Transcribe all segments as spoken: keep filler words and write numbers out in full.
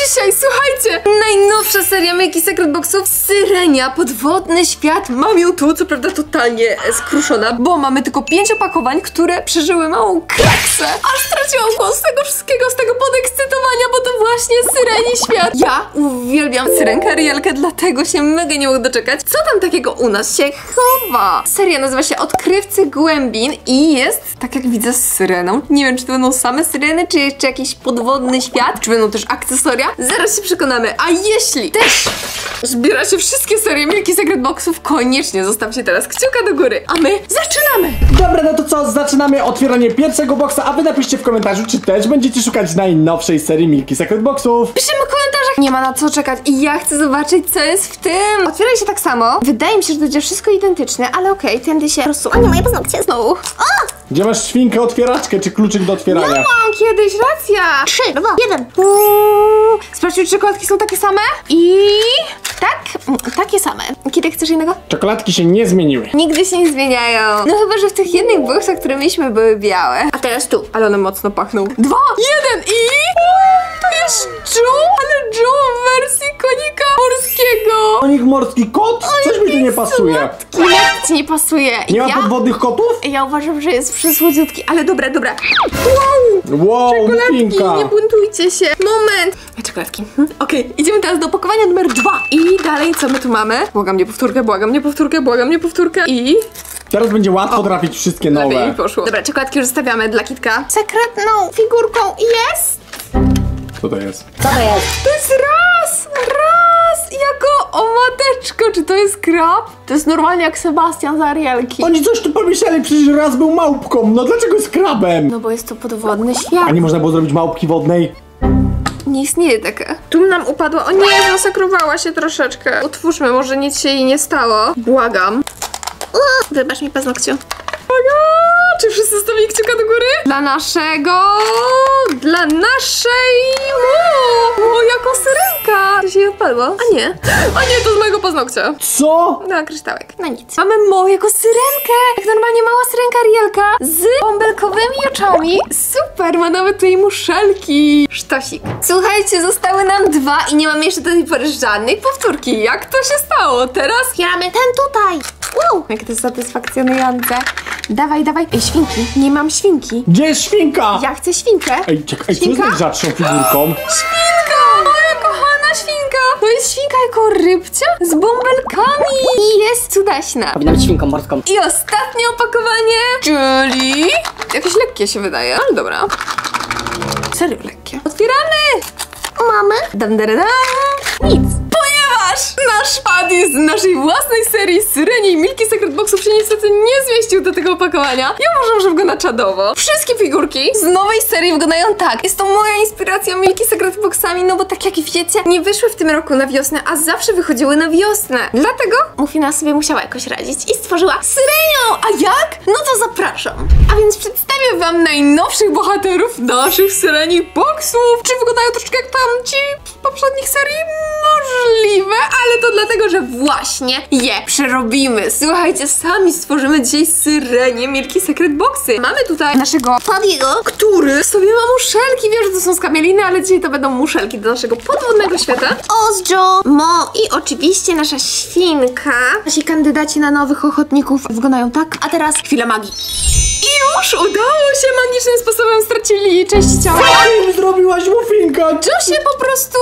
dzisiaj, słuchajcie, najnowsza seria Milky Secret Boxów, Syrenia, podwodny świat. Mam ją tu, co prawda totalnie skruszona, bo mamy tylko pięć opakowań, które przeżyły małą kraksę. Aż straciłam głos z tego wszystkiego, z tego podekscytowania, bo to właśnie Syreni świat. Ja uwielbiam Syrenkę Arielkę, dlatego się mega nie mogę doczekać. Co tam takiego u nas się chowa? Seria nazywa się Odkrywcy Głębin i jest, tak jak widzę, z syreną. Nie wiem, czy to będą same syreny, czy jeszcze jakiś podwodny świat, czy będą też akcesoria. Zaraz się przekonamy. A jeśli też zbieracie wszystkie serie Milky Secret Boxów, koniecznie zostawcie teraz kciuka do góry, a my zaczynamy! Dobra, no to co? Zaczynamy otwieranie pierwszego boxa, a wy napiszcie w komentarzu, czy też będziecie szukać najnowszej serii Milky Secret Boxów. Piszemy w komentarzach, nie ma na co czekać i ja chcę zobaczyć, co jest w tym. Otwieraj się tak samo. Wydaje mi się, że to będzie wszystko identyczne, ale okej, okay, tędy się rozsuwa. O nie, moje paznokcie znowu. O! Gdzie masz świnkę otwieraczkę, czy kluczyk do otwierania? Ja mam kiedyś, racja! Trzy, dwa, jeden. Uuu, sprawdźmy, czy czekoladki są takie same. I... tak, takie same. Kiedy chcesz innego? Czekoladki się nie zmieniły. Nigdy się nie zmieniają. No chyba, że w tych jednych boxach, które mieliśmy, były białe. A teraz tu. Ale one mocno pachną. Dwa, jeden i... to jest Joe, ale Joe w wersji konika morskiego. Konik morski kot? Coś mi tu nie pasuje. Jak ci nie pasuje? Nie ma ja... podwodnych kotów? Ja uważam, że jest przysłodziutki, ale dobra, dobra. Wow! Wow, Czekoladki, Finka. nie buntujcie się. Moment. Czekoladki. Hm? Okej, okay, idziemy teraz do opakowania numer dwa. I dalej, co my tu mamy? Błagam nie powtórkę, błagam nie powtórkę, błagam nie powtórkę. I... teraz będzie łatwo o, trafić wszystkie nowe. Lepiej poszło. Dobra, czekoladki już zostawiamy dla Kitka. Sekretną figurką jest... Co to jest? Co to jest? To jest raz! Raz! Jako o mateczko, czy to jest krab? To jest normalnie jak Sebastian z Arielki. Oni coś tu pomyśleli, przecież raz był małpką. No dlaczego jest krabem? No bo jest to podwodny świat. A nie można było zrobić małpki wodnej? Nie istnieje taka. Tu nam upadła. O nie, zasakrowała się troszeczkę. Utwórzmy, może nic się jej nie stało. Błagam. O, wybacz mi paznokciu. Czy wszyscy zostawili kciuka do góry? Dla naszego... Dla naszej... O, o jako syrenka. To się jej odpadło. A nie. A nie, to z mojego paznokcia. Co? No, kryształek. No nic. Mamy mojego syrenkę. Jak normalnie mała syrenka Arielka z bąbelkowymi oczami. Super, ma nawet tutaj muszelki. Sztosik. Słuchajcie, zostały nam dwa i nie mamy jeszcze do tej pory żadnej powtórki. Jak to się stało? Teraz... Otwieramy ten tutaj. Wow, jak to jest satysfakcjonujące. Dawaj, dawaj. Ej, świnki. Nie mam świnki. Gdzie jest świnka? Ja chcę świnkę. Ej, czekaj, ej, co Świnka? jest najrzadszą figurką? Świnka! Moja kochana świnka! To jest świnka jako rybcia z bąbelkami. I jest cudaśna. Powinna być świnką morską. I ostatnie opakowanie, czyli... jakieś lekkie się wydaje, ale dobra. Serio lekkie. Otwieramy! Mamy? Dam, dam, dam. Nic. Ponieważ nasz pad jest z naszej własnej serii Syreni i Milky Secret Boxów się niestety nie zmieścił do tego opakowania. Ja uważam, że wygląda czadowo. Wszystkie figurki z nowej serii wyglądają tak. Jest to moja inspiracja Milky Secret Boxami, no bo tak jak wiecie, nie wyszły w tym roku na wiosnę, a zawsze wychodziły na wiosnę. Dlatego Mufina sobie musiała jakoś radzić i stworzyła Syrenią. A jak? No to zapraszam. A więc przedstawię wam najnowszych bohaterów naszych Syreni Boxów. Czy wyglądają troszeczkę jak tam ci z poprzednich serii? Możliwe, ale to dlatego, że właśnie je przerobimy. Słuchajcie, sami stworzymy dzisiaj Syrenie Milky Secret Boxy. Mamy tutaj naszego Fadiego, który sobie ma muszelki. Wiem, że to są skamieliny, ale dzisiaj to będą muszelki do naszego podwodnego świata. Ozjo, Mo i oczywiście nasza świnka. Nasi kandydaci na nowych ochotników wyglądają tak. A teraz chwila magii. I już udało się! Magicznym sposobem stracili część ciała. Co im zrobiłaś, Mufinka? Czy się po prostu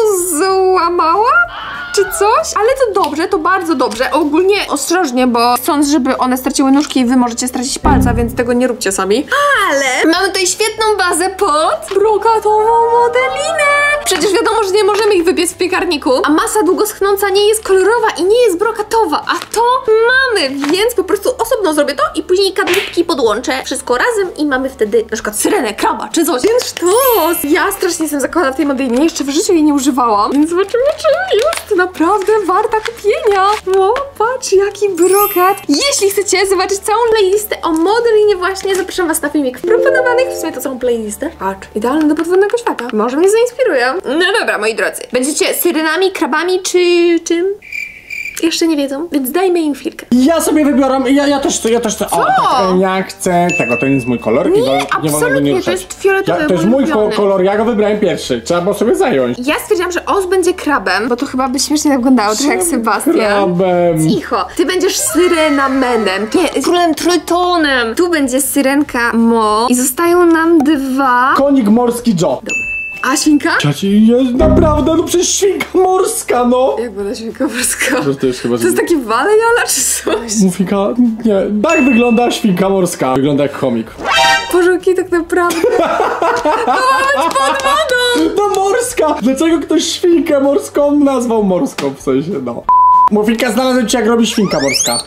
złamała? Czy coś? Ale to dobrze, to bardzo dobrze. Ogólnie ostrożnie, bo chcąc, żeby one straciły nóżki, wy możecie stracić palca, więc tego nie róbcie sami. Ale mamy tutaj świetną bazę pod brokatową modelinę. Przecież wiadomo, że nie możemy ich wypiec w piekarniku, a masa długoschnąca nie jest kolorowa i nie jest brokatowa, a to mamy, więc po prostu osobno zrobię to i później kadłubki podłączę wszystko razem i mamy wtedy na przykład syrenę, kraba czy coś. Więc sztos! Ja strasznie jestem zakochana w tej modelinie, jeszcze w życiu jej nie używałam, więc zobaczymy, czy jest naprawdę warta kupienia. O, patrz, jaki brokat. Jeśli chcecie zobaczyć całą playlistę o modelinie właśnie, zapraszam was na filmik proponowanych, w sumie to całą playlistę. Patrz, idealny do podwodnego świata. Może mnie zainspiruje. No dobra, moi drodzy. Będziecie syrenami, krabami czy czym? Jeszcze nie wiedzą, więc dajmy im chwilkę. Ja sobie wybieram, ja, ja też chcę, ja też chcę. O, tak, ja chcę tego, to nie jest mój kolor. Nie, i wolno- nie wolno go absolutnie, nie to ruszać. jest fioletowy, Ja, to jest mój mój ko ulubiony. kolor, ja go wybrałem pierwszy. Trzeba było sobie zająć. Ja stwierdziłam, że Oz będzie krabem, bo to chyba by śmiesznie wyglądało, trochę jak Sebastian. Krabem. Cicho. Ty będziesz syrenamenem. Nie, królem Trytonem. Tu będzie syrenka Mo. I zostają nam dwa. Konik morski Joe. A świnka? Ciaci, jest naprawdę, no przecież świnka morska, no. Jak będę świnka morska? To, to jest chyba, To jest taki walejala czy coś? Mufika, nie. Tak wygląda świnka morska. Wygląda jak chomik. Bożoki, tak naprawdę. To ma być pod wodą. No morska! Dlaczego ktoś świnkę morską nazwał morską, w sensie, no. Mufika, znalazłem ci jak robi świnka morska.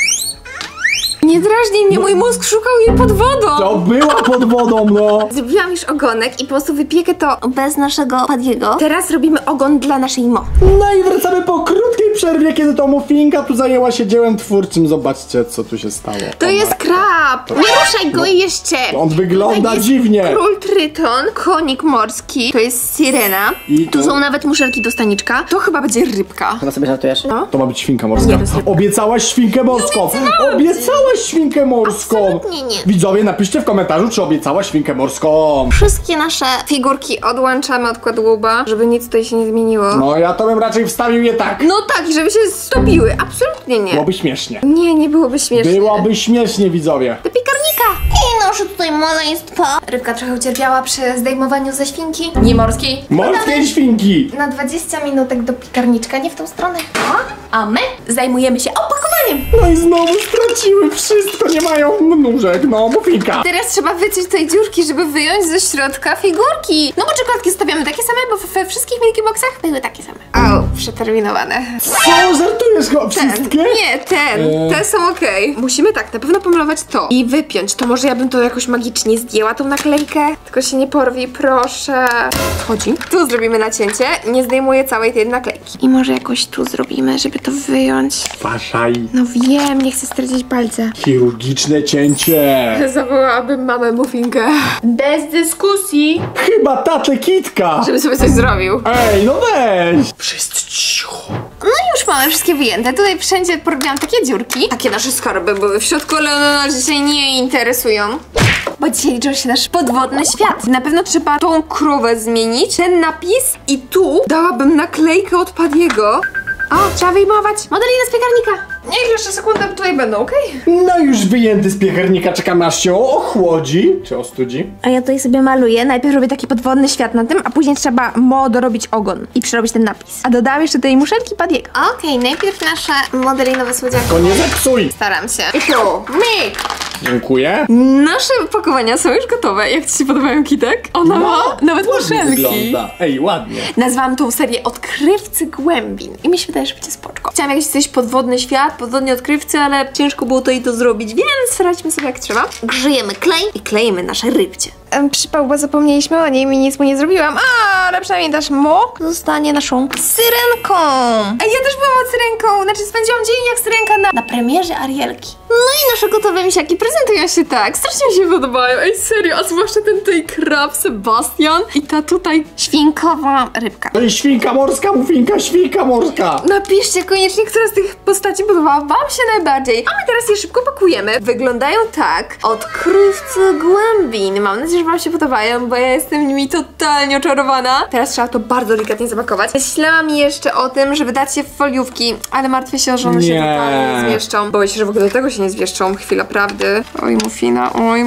Nie drażnij mnie, mój mózg szukał jej pod wodą. To była pod wodą, no. Zrobiłam już ogonek i po prostu wypiekę to. Bez naszego Padiego. Teraz robimy ogon dla naszej Mo. No i wracamy po krótkiej przerwie, kiedy to Mufinka tu zajęła się dziełem twórczym. Zobaczcie, co tu się stało. To jest krab. Nie ruszaj go jeszcze. On wygląda Tutaj jest dziwnie. Król Tryton, konik morski, to jest syrena. I Tu to- są nawet muszelki do staniczka. To chyba będzie rybka. Chyba sobie żartujesz? No. To ma być świnka morska. Nie, to jest rybka. Obiecałaś świnkę morską. Obiecałaś świnkę morską. Absolutnie nie. Widzowie, napiszcie w komentarzu, czy obiecałaś świnkę morską. Wszystkie nasze... Figurki odłączamy od kładłuba, żeby nic tutaj się nie zmieniło. No ja to bym raczej wstawił je tak. No tak, żeby się stopiły. Absolutnie nie. Byłoby śmiesznie. Nie, nie byłoby śmiesznie. Byłoby śmiesznie, widzowie. Do piekarnika. I noszę tutaj maleństwo. Rybka trochę ucierpiała przy zdejmowaniu ze świnki. Nie morskiej. Morskie świnki. Na dwadzieścia minutek do piekarniczka, nie w tą stronę. O, a my zajmujemy się opakowaniem. No i znowu straciły wszystko, nie mają nóżek, no Mufinka. Teraz trzeba wyciąć tej dziurki, żeby wyjąć ze środka figurki. No bo czekoladki stawiamy takie same, bo we wszystkich Milky Boxach były takie same. Au, przeterminowane. Co, żartujesz chyba Ten. wszystkie? Nie, ten. Eee. Te są okej. Musimy tak, na pewno pomalować to i wypiąć. To może ja bym to jakoś magicznie zdjęła, tą naklejkę. Tylko się nie porwi, proszę. Chodzi. Tu zrobimy nacięcie. Nie zdejmuję całej tej naklejki. I może jakoś tu zrobimy, żeby to wyjąć. Waszaj. No wiem, nie chcę stracić palca. Chirurgiczne cięcie. Zawołałabym mamę Mufinkę. Bez dyskusji. Chyba tatę Kitka. Żeby sobie coś zrobił. Ej, no weź. Wszyscy cicho. No i już mamy wszystkie wyjęte. Tutaj wszędzie porobiłam takie dziurki. Takie nasze skarby były w środku, ale one nas dzisiaj nie interesują. Bo dzisiaj liczy się nasz podwodny świat. Na pewno trzeba tą krowę zmienić, ten napis i tu dałabym naklejkę od Padiego. O, trzeba wyjmować modeliny z piekarnika. Niech jeszcze sekundę tutaj będą, okej? No już wyjęty z piekarnika, czekamy aż się ochłodzi. Czy ostudzi? A ja tutaj sobie maluję. Najpierw robię taki podwodny świat na tym, a później trzeba mo dorobić ogon i przerobić ten napis. A dodam jeszcze tej muszelki Padiego. Okej, najpierw nasze modelinowe słodziaki. To nie zepsuj. Staram się. I tu, myk! Dziękuję. Nasze opakowania są już gotowe. Jak ci się podobają, Kitek? Ona ma nawet ładnie muszelki. wygląda. Ej, ładnie. Nazwałam tą serię Odkrywcy Głębin i mi się wydaje, że będzie spoczko. Chciałam jakiś coś podwodny świat, podwodni odkrywcy, ale ciężko było to i to zrobić, więc radźmy sobie jak trzeba. Grzejemy klej. I kleimy nasze rybcie. Um, przypał, bo zapomnieliśmy o niej i nic mu nie zrobiłam. A, ale przynajmniej dasz mo zostanie naszą syrenką. Ej, ja też byłam syrenką. Znaczy spędziłam dzień jak syrenka na, na premierze Arielki. No i nasze gotowe misiaki prezentują się tak. Strasznie mi się podobają. Ej, serio, a zwłaszcza ten tutaj krab Sebastian i ta tutaj świnkowa rybka. To jest świnka morska, Mufinka, świnka morska. Napiszcie koniecznie, która z tych postaci podobała wam się najbardziej. A my teraz je szybko pakujemy. Wyglądają tak. Odkrywcy Głębin. Mam nadzieję, że wam się podobają, bo ja jestem nimi totalnie oczarowana. Teraz trzeba to bardzo delikatnie zapakować. Myślałam jeszcze o tym, żeby dać je w foliówki, ale martwię się, że one się Nie. totalnie nie zmieszczą. Boję się, że w ogóle do tego się nie zmieszczą. Chwila prawdy. Oj, Mufina, oj,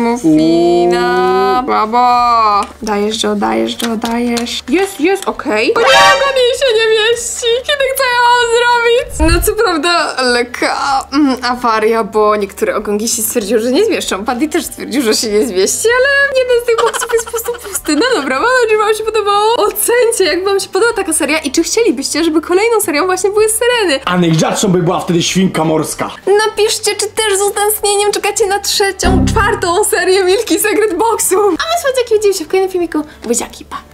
Mufina. Baba. Dajesz, Joe, dajesz, Joe, dajesz. Jest, jest, okej. Okay. O nie, ogon jej się nie mieści. Kiedy co ja mam zrobić? No co prawda lekka mm, awaria, bo niektóre ogonki się stwierdziły, że nie zmieszczą. Paddy też stwierdził, że się nie zmieści, ale jeden z tych boksów jest po prostu pusty. No dobra, mam nadzieję, że wam się podobało. Ocencie, jak wam się podoba taka seria i czy chcielibyście, żeby kolejną serią właśnie były syreny. A najrzadszą by była wtedy świnka morska. Napiszcie, czy też z utęsknieniem czekacie na trzecią, czwartą serię Milky Secret Boxów. A my, słuchajcie, widzimy się w kolejnym filmiku. Buziaki, pa!